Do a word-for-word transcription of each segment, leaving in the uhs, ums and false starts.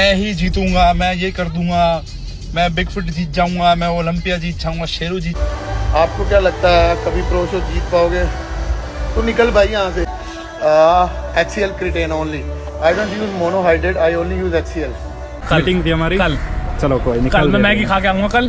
मैं ही जीतूंगा, मैं ये कर दूंगा, मैं बिग फुट जीत जाऊंगा, मैं ओलंपिया जीत जाऊंगा, शेरू जीत। आपको क्या लगता है कभी प्रो शो जीत पाओगे? तो निकल भाई यहाँ से। HCL creatine only, I don't use monohydrate, I only use HCL. Meeting थी हमारी कल, चलो कोई नहीं, कल मैं मैगी खा के आऊंगा कल।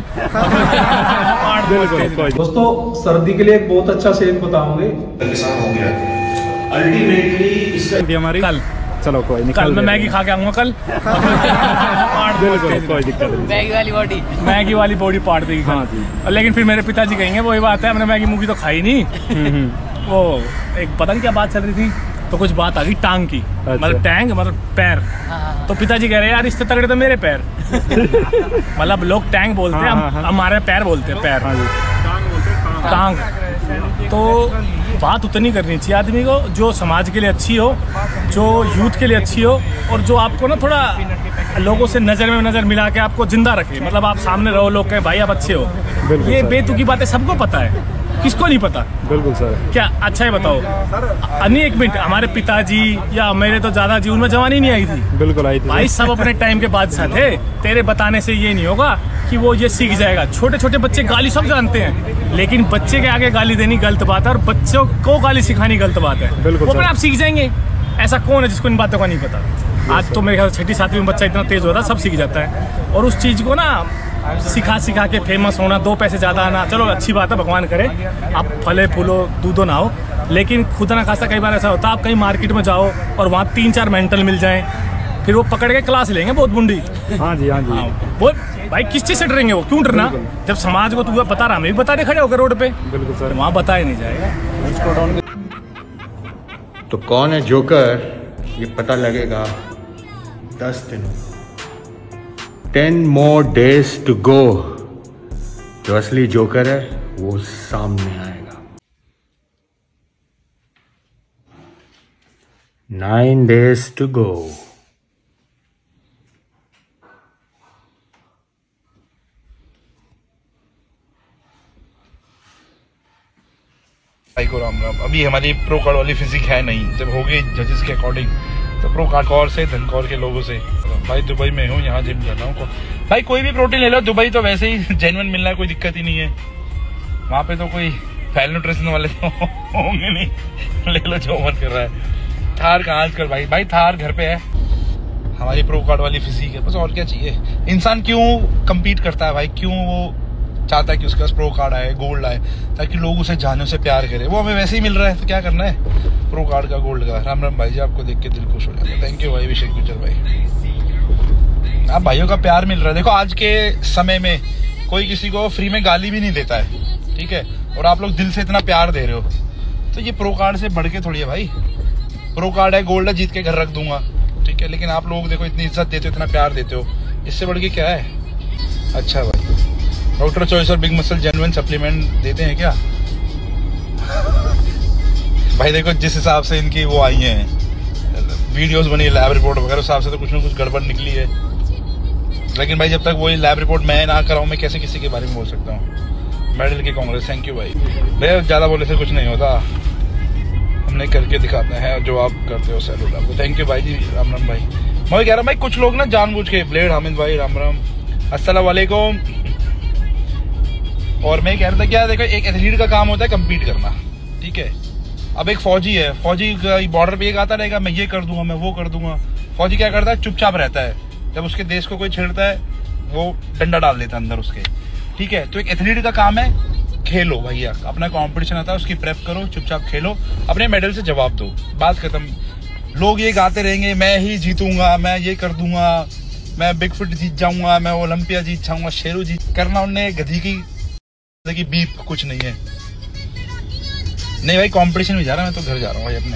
दोस्तों सर्दी के लिए एक बहुत अच्छा शेक बताओगे। किसान हो गया अल्टीमेटली इसका थी हमारी कल, चलो कोई नहीं, कल मैं मैगी खा के आऊंगा कल। बिल्कुल कोई दिक्कत नहीं, मैगी वाली बॉडी मैगी वाली बॉडी पाट देगी। हाँ जी, लेकिन फिर मेरे पिताजी कहेंगे वही बात है, हमने मैगी मूगी तो खाई नहीं। वो एक पता नहीं क्या बात चल रही थी, तो कुछ बात आ गई टांग की। अच्छा। मतलब टैंग मतलब पैर। हाँ। तो पिताजी कह रहे हैं यार इससे तगड़े तो मेरे पैर। मतलब लोग टैंग बोलते हैं, हाँ, हम हमारे पैर बोलते हैं पैर। हाँ जी। टांग। तो बात उतनी करनी चाहिए आदमी को जो समाज के लिए अच्छी हो, जो यूथ के लिए अच्छी हो, और जो आपको ना थोड़ा लोगों से नज़र में नज़र मिला के आपको जिंदा रखे। मतलब आप सामने रहो, लोग कहें भाई आप अच्छे हो। ये बेतुकी बातें सबको पता है, किसको नहीं पता? बिल्कुल सर। क्या अच्छा है बताओ, अन्य एक मिनट, हमारे पिताजी या मेरे तो ज्यादा जीवन में जवानी नहीं आई थी। बिल्कुल आई थी भाई, सब अपने टाइम के बादशाह थे। तेरे बताने से ये नहीं होगा कि वो ये सीख जाएगा। छोटे छोटे बच्चे गाली सब जानते हैं, लेकिन बच्चे के आगे गाली देनी गलत बात है, और बच्चों को गाली सिखानी गलत बात है। बिल्कुल वो अपने आप सीख जाएंगे। ऐसा कौन है जिसको इन बातों का नहीं पता? आज तो मेरे ख्याल छठी सातवीं में बच्चा इतना तेज होता है, सब सीख जाता है। और उस चीज को ना सिखा सिखा के फेमस होना, दो पैसे ज्यादा आना, चलो अच्छी बात है, भगवान करे आप फले फूलो दूधो ना हो, लेकिन खुदा ना खासा कई बार ऐसा होता है आप कहीं मार्केट में जाओ और वहाँ तीन चार मेंटल मिल जाएं, फिर वो पकड़ के क्लास लेंगे बहुत बुंडी। हाँ जी, हाँ जी। हाँ, वो भाई किस चीज से डरेंगे? वो क्यों डरना? जब समाज को तू बता रहा, मैं भी बता दे खड़े होकर रोड पे। बिल्कुल सर, वहाँ बताया नहीं जाएगा। तो कौन है जोकर ये पता लगेगा दस दिन, ten more days to go. जो असली जोकर है वो सामने आएगा। Nine days to go. भाई को राम राम। अभी हमारी प्रो कार्ड वाली फिजिक है नहीं, जब होगी जजेस के अकॉर्डिंग तो प्रो कार्ड कौर से धनकौर के लोगों से। भाई दुबई में हूँ, यहाँ जिम कर रहा हूँ। भाई कोई भी प्रोटीन ले लो, दुबई तो वैसे ही जेन्युइन मिलना है, कोई दिक्कत ही नहीं है। वहाँ पे तो कोई फैल न्यूट्रिशन वाले तो होंगे नहीं, ले लो जो मन कर रहा है। थार कहाँ आजकल भाई, भाई थार घर पे है। हमारी प्रो कार्ड वाली फिजिक है, बस और क्या चाहिए। इंसान क्यों कम्पीट करता है भाई, क्यों वो चाहता है कि उसके पास प्रो कार्ड आए, गोल्ड आए, ताकि लोग उसे जाने, उसे प्यार करे। वो हमें वैसे ही मिल रहा है, तो क्या करना है प्रो कार्ड का, गोल्ड का। राम राम भाई जी, आपको देख के दिल खुश हो जाता है। थैंक यू भाई अभिषेक गुजर भाई। आप भाइयों का प्यार मिल रहा है। देखो आज के समय में कोई किसी को फ्री में गाली भी नहीं देता है, ठीक है, और आप लोग दिल से इतना प्यार दे रहे हो, तो ये प्रो कार्ड से बढ़ के थोड़ी है भाई। प्रो कार्ड है, गोल्ड है, जीत के घर रख दूंगा, ठीक है, लेकिन आप लोग देखो इतनी इज्जत देते हो, इतना प्यार देते हो, इससे बढ़ के क्या है? अच्छा भाई, डॉक्टर चॉइस और बिग मसल जेन्युइन सप्लीमेंट देते हैं क्या? भाई देखो जिस हिसाब से इनकी वो आई हैं वीडियोस बनी, लैब रिपोर्ट वगैरह, उस हिसाब से तो कुछ ना कुछ गड़बड़ निकली है। लेकिन भाई जब तक वही लैब रिपोर्ट मैं ना कराऊं, मैं कैसे किसी के बारे में बोल सकता हूँ? मेडल की कांग्रेस, थैंक यू भाई। भैया ज्यादा बोले से कुछ नहीं होता, हमने करके दिखाते हैं जो आप करते हो। सैल्यूट आपको, थैंक यू भाई जी। राम राम भाई। मैं कह रहा भाई कुछ लोग ना जानबूझ के, ब्लेड हामिद भाई राम राम, अस्सलाम वालेकुम। और मैं कह रहा था क्या, देखो एक एथलीट का काम होता है कम्पीट करना, ठीक है। अब एक फौजी है, फौजी बॉर्डर पे एक आता रहेगा, मैं ये कर दूंगा, मैं वो कर दूंगा। फौजी क्या करता है, चुपचाप रहता है। जब उसके देश को कोई छेड़ता है वो डंडा डाल देता है अंदर उसके, ठीक है। तो एक एथलीट का काम है खेलो भैया, अपना कंपटीशन आता है, उसकी प्रेप करो, चुपचाप खेलो, अपने मेडल से जवाब दो, बात खत्म। लोग ये गाते रहेंगे मैं ही जीतूंगा, मैं ये कर दूंगा, मैं बिग फुट जीत जाऊंगा, मैं ओलंपिया जीत जाऊंगा, शेरू जीत करना उनने गधी की की बीप कुछ नहीं है। नहीं भाई कंपटीशन में जा रहा, मैं तो घर जा रहा हूँ भाई अपने।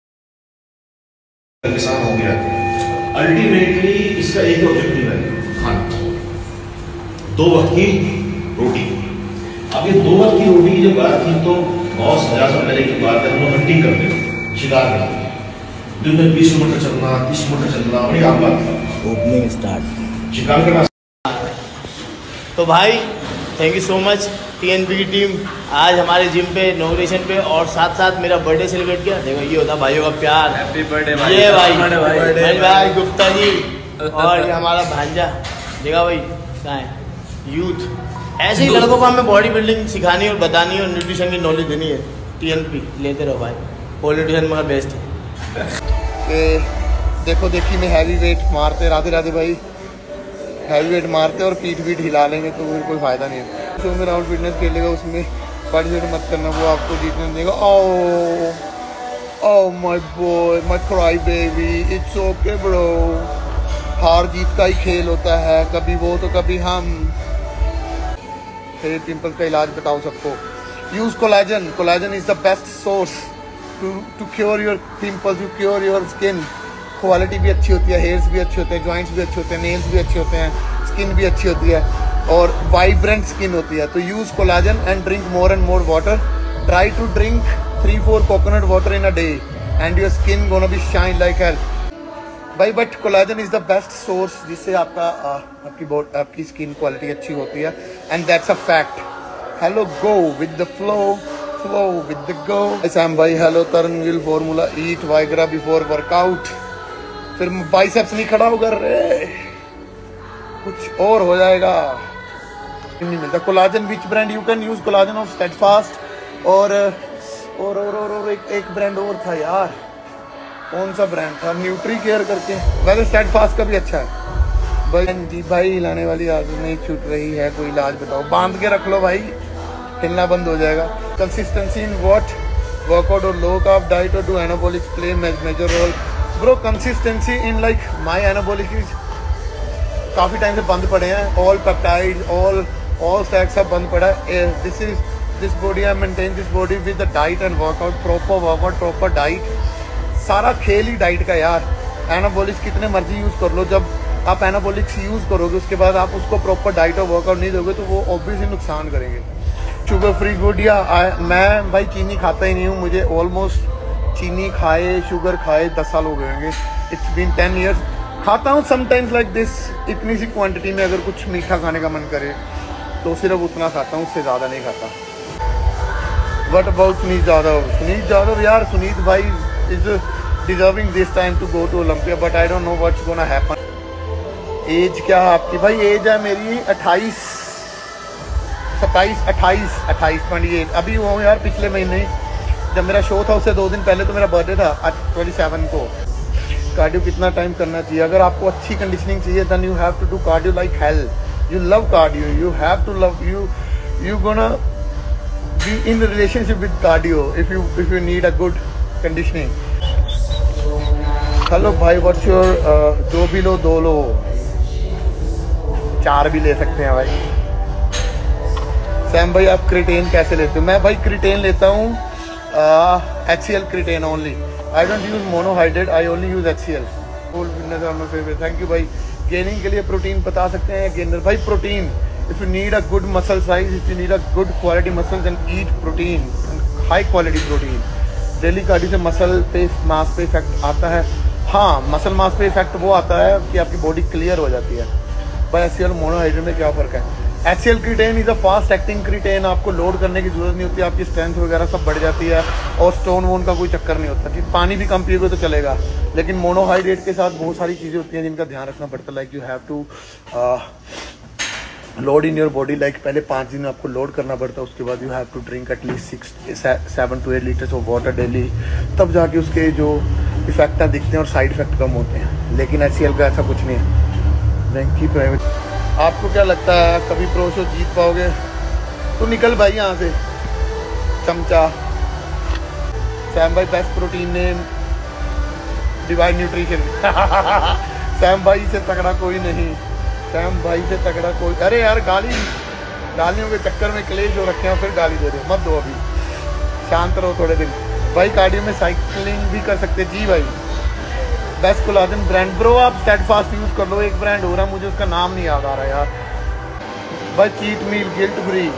किसान हो गया अल्टीमेटली इसका एक ऑब्जेक्टिव है खाना, दो वक्त की रोटी। अब ये दो वक्त की रोटी की जब बात की तो बहुत हजार साल पहले की बात है, हम लोग हंटिंग करते हैं, शिकार करते हैं, दिन में बीस किलोमीटर चलना, तीस किलोमीटर चलना, बड़ी आम बात है। ओपनिंग स्टार्ट शिकार करना। तो भाई thank you so much TNP की टीम आज हमारे जिम पे इनॉग्रेशन पे, और साथ साथ मेरा बर्थडे सेलिब्रेट किया। देखो ये होता भाइयों का प्यार। हैप्पी बर्थडे भाई। ये भाई भाई, भाई गुप्ता जी और ये हमारा भांजा देखा भाई कहाँ है यूथ। ऐसे ही लड़कों को हमें बॉडी बिल्डिंग सिखानी और बतानी और न्यूट्रिशन की नॉलेज देनी है। टीएनपी लेते रहो भाई, पोल न्यूट्रिशन मगर बेस्ट है। देखो देखी में हैवी वेट मारते, राधे राधे भाई, हैवी वेट मारते और पीठ पीठ हिला लेंगे तो फिर कोई फायदा नहीं है। शो में राउंड फिटनेस खेलेगा उसमें पार्टिसिपेट मत करना, वो आपको जीतने देगा। Oh oh my boy my cry baby, it's okay bro. हार जीत का ही खेल होता है, कभी वो तो कभी हम। फेस पिंपल्स का इलाज बताओ सबको। Use collagen. Collagen is the best source to to cure your pimples, to cure your skin. Quality भी अच्छी होती है, हेयर्स भी अच्छे होते हैं, जॉइंट्स भी अच्छे होते हैं, नेल्स भी अच्छे होते हैं, स्किन भी अच्छी होती है और वाइब्रेंट स्किन होती है। तो use collagen and drink more and more water. Try to drink three four coconut water in a day and your skin gonna be shine like hell भाई। But collagen is the best source जिससे आपका uh, आपकी body आपकी skin quality अच्छी होती है and that's a fact. Hello go with the flow, flow with the go. Sam भाई hello तरणवील formula, eat Viagra before workout. फिर बाइसेप्स नहीं खड़ा होगा रे, कुछ और हो जाएगा। नहीं मिलता collagen. Which brand you can use collagen of Steadfast और और और और, और एक, एक ब्रांड और था यार, कौन सा ब्रांड था, न्यूट्री केयर करके। वैसे स्टेडफास्ट का भी अच्छा है भाई। जी भाई हिलाने वाली आदत नहीं छूट रही है, कोई इलाज बताओ। बांध के रख लो भाई, हिलना बंद हो जाएगा। कंसिस्टेंसी इन व्हाट, वर्कआउट और लो कार्ब डाइट और do anabolics play major role. Bro consistency in like my anabolic काफ़ी टाइम से बंद पड़े हैं। All peptide, all all stacks सब बंद पड़ा है। This is this body I maintain this body with the diet and workout, proper workout, proper diet. सारा खेल ही डाइट का यार। एनाबॉलिक्स कितने मर्जी यूज़ कर लो, जब आप एनाबॉलिक्स यूज़ करोगे उसके बाद आप उसको प्रॉपर डाइट और वर्कआउट नहीं दोगे तो वो ऑब्वियसली नुकसान करेंगे। शुगर फ्री गुड या मैं भाई चीनी खाता ही नहीं हूँ। मुझे ऑलमोस्ट चीनी खाए, शुगर खाए दस साल हो गए होंगे। It's been ten years. खाता हूँ समटाइम्स लाइक दिस, इतनी सी क्वांटिटी में अगर कुछ मीठा खाने का मन करे तो सिर्फ उतना खाता हूँ, उससे ज़्यादा नहीं खाता। What about Suneet Yadav? सुनीत यादव यार, सुनीत भाई is deserving this time to go to Olympia but I don't know what's gonna happen. Age क्या है आपकी? भाई एज है मेरी अट्ठाईस, सत्ताईस, अट्ठाईस, अट्ठाईस, ट्वेंटी एट। अभी वो यार पिछले महीने जब मेरा शो था उससे दो दिन पहले तो मेरा बर्थडे था ट्वेंटी सेवन को। कार्डियो कितना टाइम करना चाहिए? अगर आपको अच्छी कंडीशनिंग चाहिए then you have to do cardio like hell. You love cardio, you have to love, you you gonna be in relationship with cardio if you if you need a good conditioning. Hello भाई what's your, दो भी लो, दो लो, चार भी ले सकते हैं भाई। सैम भाई आप क्रिटेन कैसे लेते हो? मैं भाई क्रिटेन लेता हूँ H C L creatine only. I don't use monohydrate, I only use H C L. Full fitness are my favourite. Thank you भाई। गेनिंग के लिए प्रोटीन बता सकते हैं गेनर? भाई protein, if you need a good muscle size, if you need a good quality muscle then eat protein, high quality protein. Daily cardio से muscle पे mass पे इफेक्ट आता है। हाँ, मसल मास पे इफेक्ट वो आता है कि आपकी बॉडी क्लियर हो जाती है। भाई एच सी एल मोनोहाइड्रेट में क्या फ़र्क है? H C L creatine is a fast acting creatine. आपको लोड करने की जरूरत नहीं होती, आपकी स्ट्रेंथ वगैरह सब बढ़ जाती है और स्टोन वोन का कोई चक्कर नहीं होता। कि पानी भी कम पियोगे तो चलेगा, लेकिन मोनोहाइड्रेट के साथ बहुत सारी चीज़ें होती हैं जिनका ध्यान रखना पड़ता है। Like you have to load in your body, like पहले पाँच दिन आपको लोड करना पड़ता है, उसके बाद you have to drink at least six seven to eight litres of water daily, तब जाके उसके जो इफेक्ट दिखते हैं और साइड इफेक्ट कम होते हैं। लेकिन एच सी एल का ऐसा कुछ नहीं है। Thank you private. आपको क्या लगता है कभी प्रो शो जीत पाओगे? तो निकल भाई यहाँ से चमचा। सैम भाई best protein name Divine Nutrition. Sam भाई से तगड़ा कोई नहीं, सैम भाई से तगड़ा कोई। अरे यार गाली गालियों के चक्कर में क्लेश हो रखे हैं, फिर गाली दे रहे, मत दो अभी, शांत रहो थोड़े दिन। भाई कार्डियो में साइकिलिंग भी कर सकते। जी भाई बेस्ट कोलाजन ब्रांड ब्रो आप स्टेडफास्ट यूज कर लो। एक ब्रांड हो रहा है, मुझे उसका नाम नहीं याद आ रहा यार। भाई cheat meal guilt free.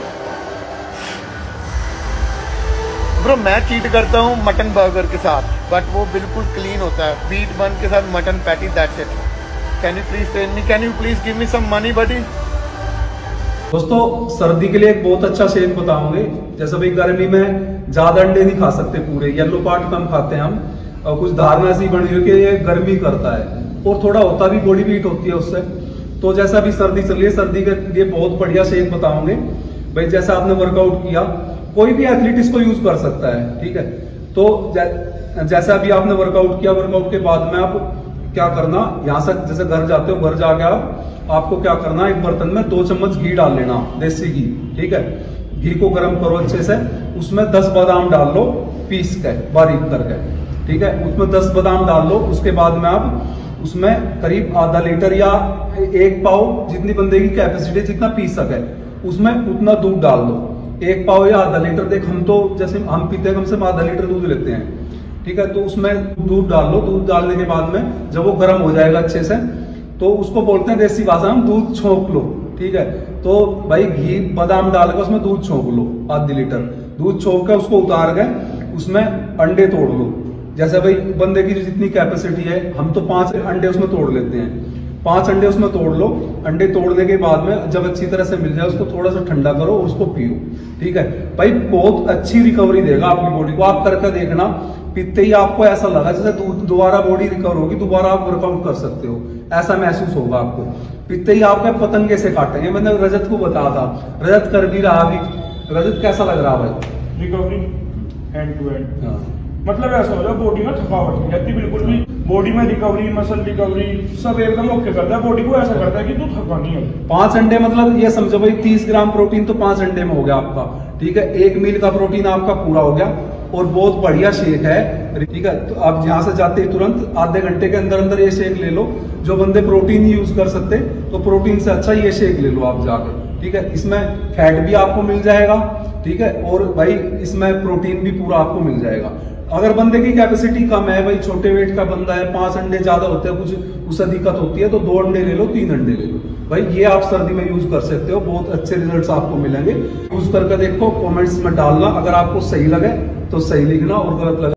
Bro मैं चीट करता हूँ मटन बर्गर के साथ, बट वो बिल्कुल क्लीन होता है, बीट बन के साथ mutton patty, that's it. Can you please train me? Can you please give me some money buddy? दोस्तों सर्दी के लिए एक बहुत अच्छा शेक बताऊंगे। जैसे भाई गर्मी में ज्यादा अंडे नहीं खा सकते पूरे, येलो पार्ट कम खाते हैं हम, और कुछ धारणा ऐसी बनी हुई कि ये गर्मी करता है, और थोड़ा होता भी बॉडी भी हीट होती है उससे। तो जैसा अभी सर्दी चल रही है, सर्दी के लिए बहुत बढ़िया शेक बताओगे भाई। जैसा आपने वर्कआउट किया, कोई भी एथलीट इसको यूज कर सकता है, ठीक है। तो जैसा अभी आपने वर्कआउट किया, वर्कआउट के बाद में आप क्या करना, यहाँ से जैसे घर जाते हो, घर जाके आप आपको क्या करना, एक बर्तन में दो चम्मच घी डाल लेना, देसी घी, ठीक है। घी को गर्म करो अच्छे से, उसमें दस बादाम डाल लो पीस के, बारीक करके, ठीक है। उसमें दस बादाम डाल लो। उसके बाद में आप उसमें करीब आधा लीटर या एक पाव, जितनी बंदे की कैपेसिटी जितना पी सके, उसमें उतना दूध डाल दो। एक पाव या आधा लीटर, देख हम तो जैसे हम पीते हैं कम से कम आधा लीटर दूध लेते हैं, ठीक है। तो उसमें दूध डाल लो। दूध डालने के बाद में जब वो गर्म हो जाएगा अच्छे से, तो उसको बोलते हैं देसी भाषा में दूध छोंक लो, ठीक है। तो भाई घी बादाम डाल के उसमें दूध छोंक लो, आधी लीटर दूध छोंक के उसको उतार के उसमें अंडे तोड़ लो। जैसे भाई बंदे की जितनी कैपेसिटी है, हम तो पांच अंडे उसमें तोड़ लेते हैं, पांच अंडे उसमें तोड़ लो। अंडे तोड़ने के बाद में जब अच्छी तरह से मिल जाए, उसको थोड़ा सा ठंडा करो और उसको पियो, ठीक है भाई। बहुत अच्छी रिकवरी देगा आपकी बॉडी को। आप करके देखना, पीते ही आपको ऐसा लगा जैसे दोबारा बॉडी रिकवर होगी, दोबारा आप वर्कआउट कर सकते हो, ऐसा महसूस होगा आपको। पीते ही आपके पतंगे से काटेंगे। मैंने रजत को बताया था, रजत कर भी रहा अभी। रजत कैसा लग रहा भाई? रिकवरी एंड टू एंड, मतलब ऐसा हो जाए बॉडी में थकावट नहीं रहती बिल्कुल भी। बॉडी में रिकवरी, मसल रिकवरी सब एकदम ओके करता है। बॉडी को ऐसा करता है कि तू थका नहीं है। पांच अंडे मतलब ये समझो भाई, तीस ग्राम प्रोटीन तो पांच अंडे में हो गया आपका, ठीक है। एक मील का प्रोटीन आपका पूरा हो गया और बहुत बढ़िया शेक है, ठीक है। तो आप यहाँ से जाते ही तुरंत आधे घंटे के अंदर अंदर ये शेक ले लो। जो बंदे प्रोटीन नहीं यूज कर सकते, तो प्रोटीन से अच्छा ये शेक ले लो आप जाकर, ठीक है। इसमें फैट भी आपको मिल जाएगा, ठीक है, और भाई इसमें प्रोटीन भी पूरा आपको मिल जाएगा। अगर बंदे की कैपेसिटी कम है, भाई छोटे वेट का बंदा है, पांच अंडे ज्यादा होते हैं, कुछ उससे दिक्कत होती है, तो दो अंडे ले लो, तीन अंडे ले लो भाई। ये आप सर्दी में यूज कर सकते हो, बहुत अच्छे रिजल्ट्स आपको मिलेंगे। यूज करके देखो, कमेंट्स में डालना। अगर आपको सही लगे तो सही लिखना और गलत लगे